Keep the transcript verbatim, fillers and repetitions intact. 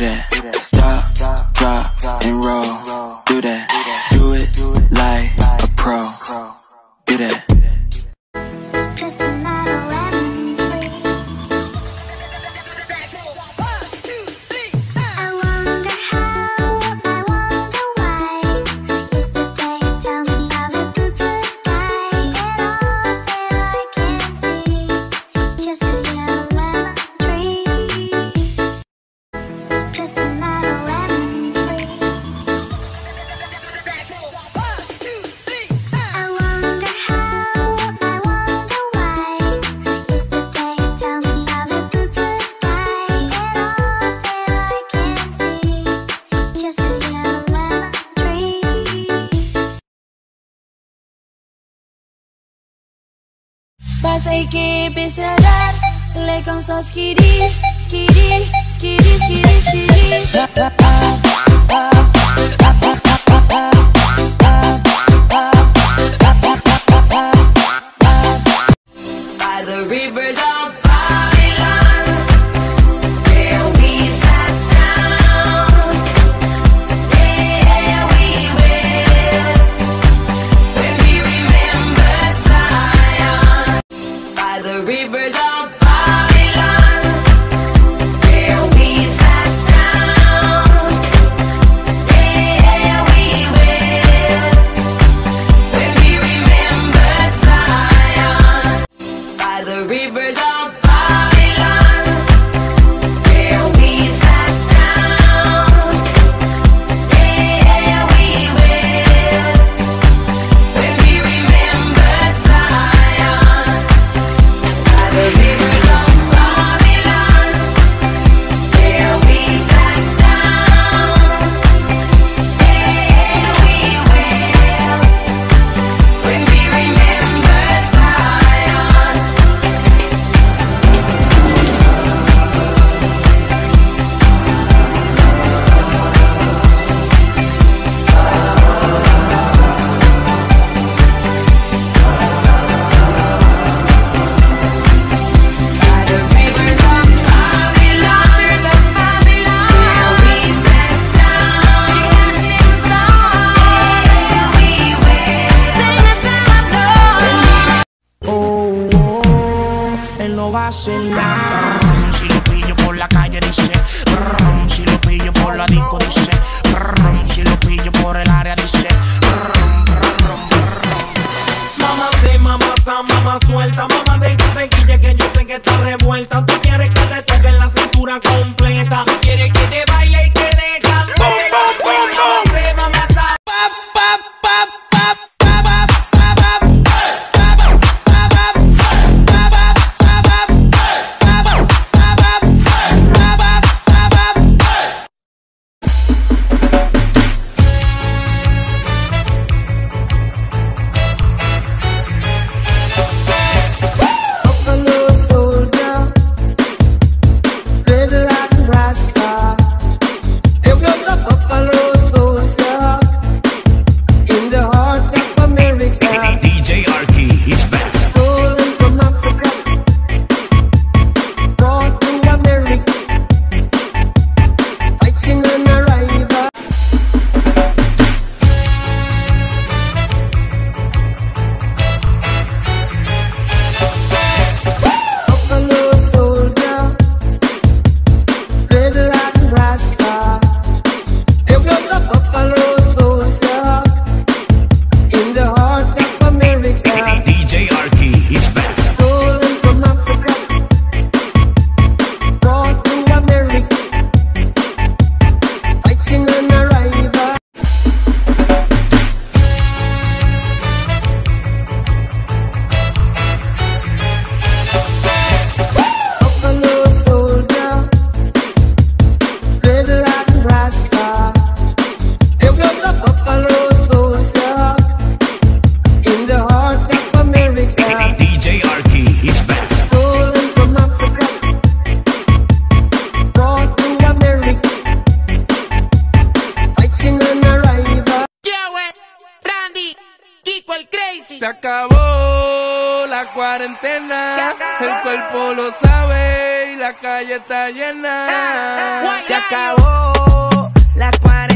that. Stop, drop, and roll. Do that. Do it like a pro. Do that. Basta y que empiece a dar, le con so skiri, skiri, skiri, skiri, skiri. By the rivers of Babylon, there we sat down, there we will, when we remembered Zion. By the rivers of Babylon, there we sat down, there we will, when we remembered Zion. By the rivers of Babylon, there we sat down, there we will, when we remembered Zion. By the rivers of Babylon, there we sat down, there we will, when we remembered Zion. By the rivers of Babylon, there we sat down, there we will, sing a song of glory. Oh, oh, él no va a hacer nada. Si lo pillo por la calle dice, brum, si lo pillo por la disco dice, brum, si lo pillo por el área dice, brum, brum, brum. Mamá sí, mamá sa, mamá suelta, mamá de que se quille que yo sé que está revuelta. Tú quieres que te toque la cintura completa, tú quieres que te baile y que te cante. Mamá sí, mamá sa. Pa, pa, pa, pa, pa, pa, pa, pa, pa, pa, pa, pa, Buffalo soldier, red like Rasta. It was a buffalo soldier in the heart of America. D J Arky is back. Stolen from Africa, brought to America, fighting on a rival. Buffalo soldier, red like Rasta. It was a buffalo soldier in the heart of America. D J Arky is back. Stolen from Africa, brought to America, fighting on a rival. Buffalo soldier, red like Rasta. It was a buffalo soldier in the heart of America. D J Arky is back. Stolen from Africa, brought to America, fighting on a rival. Randy, Kiko el Crazy. Se acabó la cuarentena, el cuerpo lo sabe y la calle está llena. Se acabó la cuarentena.